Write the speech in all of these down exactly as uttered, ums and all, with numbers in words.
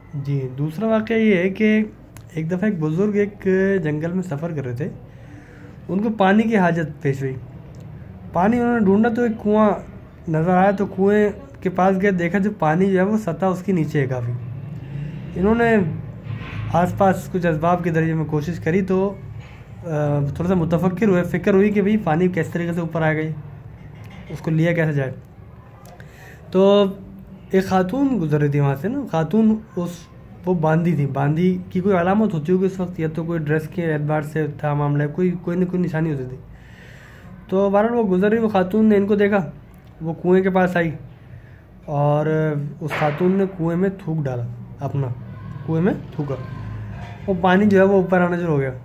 जी, दूसरा वाक़या ये है कि एक दफ़ा एक बुज़ुर्ग एक जंगल में सफ़र कर रहे थे। उनको पानी की हाजत पेश हुई। पानी उन्होंने ढूँढा तो एक कुआँ नज़र आया, तो कुएँ के पास गए, देखा जो पानी जो है वो सतह उसके नीचे है काफ़ी। इन्होंने आस-पास कुछ असबाब के ज़रिए में कोशिश करी, तो थोड़ा सा मुतफ़क्किर हुए, फ़िक्र हुई कि भाई पानी किस तरीके से ऊपर आ गई, उसको लिया कैसे जाए। तो एक ख़ातून गुज़र रही थी वहाँ से ना, ख़ातून उस वो बांदी थी। बांदी की कोई अलामत होती होगी उस वक्त, या तो कोई ड्रेस के एतबार से था मामला, कोई कोई न कोई निशानी होती थी। तो बहरहाल वो गुज़र रही, वो ख़ातून ने इनको देखा, वो कुएं के पास आई और उस ख़ातून ने कुएं में थूक डाला, अपना कुएं में थूका। वो पानी जो है वो ऊपर आना शुरू हो गया।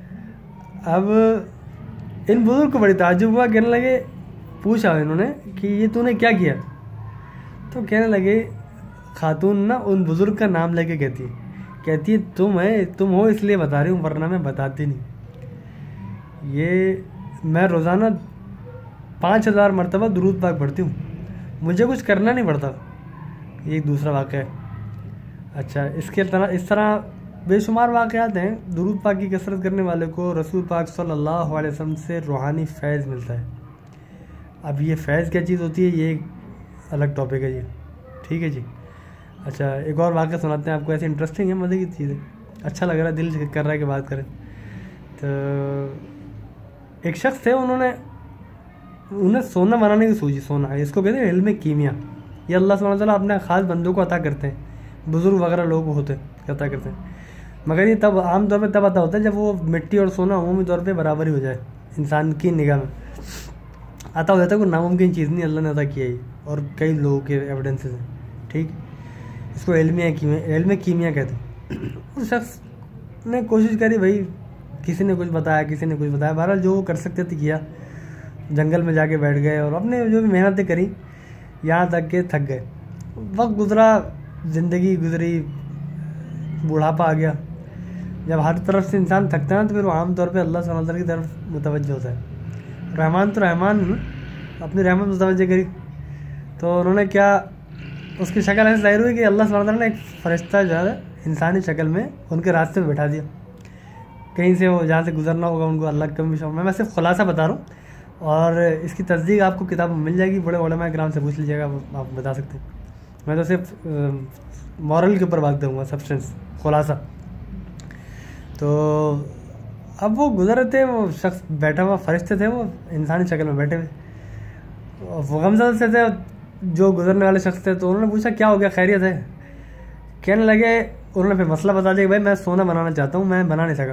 अब इन बुज़ुर्ग को बड़ी ताज्जुब हुआ, कहने लगे, पूछा इन्होंने कि ये तूने क्या किया। तो कहने लगे, खातून ना उन बुज़ुर्ग का नाम लेके कहती है कहती है तुम है तुम हो इसलिए बता रही हूँ, वरना मैं बताती नहीं। ये मैं रोज़ाना पाँच हज़ार मरतबा दुरूद पाक पढ़ती हूँ, मुझे कुछ करना नहीं पड़ता। ये एक दूसरा वाक़या है। अच्छा, इसके तरह इस तरह बेशुमार वाक़यात हैं। दुरूद पाक की कसरत करने वाले को रसूल पाक सल्लल्लाहु अलैहि वसल्लम से रूहानी फैज़ मिलता है। अब ये फैज़ क्या चीज़ होती है, ये एक अलग टॉपिक है जी। ठीक है जी। अच्छा, एक और वाक़या सुनाते हैं आपको, ऐसे इंटरेस्टिंग है, मज़े की चीज़ है, अच्छा लग रहा है, दिल कर रहा है कि बात करें। तो एक शख्स थे, उन्होंने उन्हें सोना बनाने की सूझी। सोना इसको कहते हैं इल्म कीमिया। ये अल्लाह सुब्हानहू व तआला अपने ख़ास बंदों को अता करते हैं, बुज़ुर्ग वगैरह लोग होते अता करते हैं। मगर ये तब आम तौर पर तब अता होता है जब वो मिट्टी और सोना अमूमी तौर पर बराबरी हो जाए इंसान की निगाह में। अता हो जाता है, कोई नामुमकिन चीज़ नहीं, अल्लाह ने अता किया ही, और कई लोगों के एविडेंसेस हैं। ठीक, इसको इल्मिया कीमिया इल्म कीमिया कहते हैं। उस शख्स ने कोशिश करी, भाई किसी ने कुछ बताया, किसी ने कुछ बताया, बहरहाल जो वो कर सकते थे किया। जंगल में जाके बैठ गए और अपने जो भी मेहनतें करी, यहाँ तक के थक गए। वक्त गुजरा, ज़िंदगी गुजरी, बुढ़ापा आ गया। जब हर तरफ से इंसान थकता है तो फिर वो आमतौर पर अल्लाह सुब्हानहू व तआला की तरफ मुतवज्जह होता है। रहमान तो रहमान अपनी रहमत मुतवज्जह करी, तो उन्होंने क्या, उसकी शक्ल ऐसे ज़ाहिर हुई कि अल्लाह सुब्हानहू व तआला ने एक फ़रिश्ता जो है इंसानी शक्ल में उनके रास्ते में बैठा दिया। कहीं से वो जहाँ से गुजरना होगा उनको अल्लाह का कभी शौक। मैं सिर्फ खुलासा बता रहा हूँ, और इसकी तस्दीक आपको किताब में मिल जाएगी, बड़े उलमा किराम से पूछ लीजिएगा, आप बता सकते हैं। मैं तो सिर्फ मॉरल के ऊपर बात करूँगा, सब्सटेंस, खुलासा। तो अब वो गुजर रहे थे, वो शख्स बैठा हुआ, फरिश्ते थे वो इंसानी शक्ल में बैठे हुए, वो गमज़दा से थे जो गुजरने वाले शख्स थे। तो उन्होंने पूछा, क्या हो गया, खैरियत है? कहने लगे, उन्होंने फिर मसला बता दिया कि भाई मैं सोना बनाना चाहता हूँ, मैं बना नहीं सका।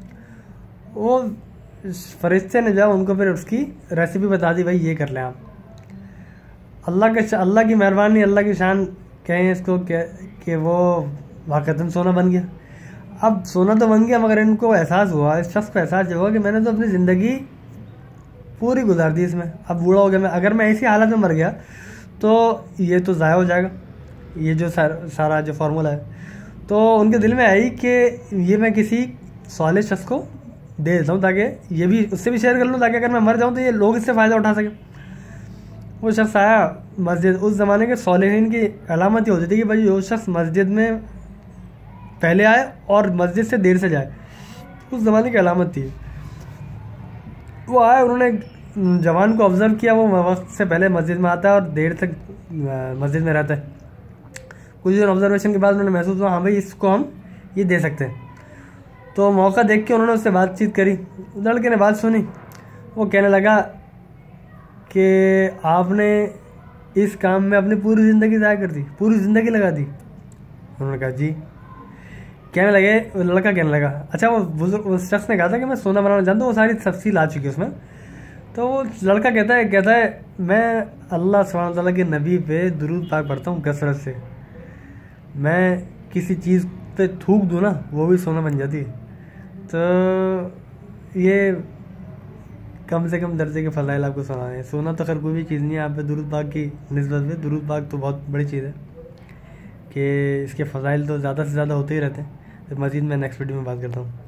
वो फरिश्ते ने जब उनको फिर उसकी रेसिपी बता दी, भाई ये कर लें आप। अल्लाह के अल्लाह की मेहरबानी, अल्लाह की शान कहें इसको कि वो वाक़तन सोना बन गया। अब सोना तो बन गया, मगर इनको एहसास हुआ, इस शख्स को एहसास हुआ कि मैंने तो अपनी ज़िंदगी पूरी गुजार दी इसमें, अब बूढ़ा हो गया मैं, अगर मैं इसी हालत में मर गया तो ये तो ज़ाया हो जाएगा, ये जो सार, सारा जो फार्मूला है। तो उनके दिल में आई कि ये मैं किसी साले शख्स को दे देता हूँ, ताकि ये भी उससे भी शेयर कर लूँ, ताकि अगर मैं मर जाऊँ तो ये लोग इससे फ़ायदा उठा सकें। वो शख्स आया मस्जिद। उस ज़माने के सालिहीन की अलामत ये होती थी कि भाई जो शख्स मस्जिद में पहले आए और मस्जिद से देर से जाए, उस ज़माने की अलामत थी। वो आए, उन्होंने जवान को ऑब्ज़र्व किया, वो वक्त से पहले मस्जिद में आता है और देर तक मस्जिद में रहता है। कुछ दिन ऑब्जर्वेशन के बाद उन्होंने महसूस हुआ, हाँ भाई इसको हम ये दे सकते हैं। तो मौका देख के उन्होंने उससे बातचीत करी। लड़के ने बात सुनी, वो कहने लगा कि आपने इस काम में अपनी पूरी ज़िंदगी ज़ाया कर दी, पूरी ज़िंदगी लगा दी। उन्होंने कहा जी। कहने लगे, वो लड़का कहने लगा, अच्छा वो बुजुर्ग उस शख्स ने कहा था कि मैं सोना बनाना जानता हूँ, वो सारी तफसील आ चुकी है उसमें। तो वो लड़का कहता है कहता है मैं अल्लाह सुब्हानहू व तआला के नबी पे दुरूद पाक पढ़ता हूँ कसरत से, मैं किसी चीज़ पे थूक दूँ ना वो भी सोना बन जाती है। तो ये कम से कम दर्जे के फ़ज़ाइल आपको सुनाए। सोना तो खैर कोई भी चीज़ नहीं है, आप पे दुरूद पाक की निस्बत में दुरूद पाक तो बहुत बड़ी चीज़ है कि इसके फ़ज़ाइल तो ज़्यादा से ज़्यादा होते ही रहते हैं। तो मज़ीद मैं नेक्स्ट वीडियो में बात करता हूँ।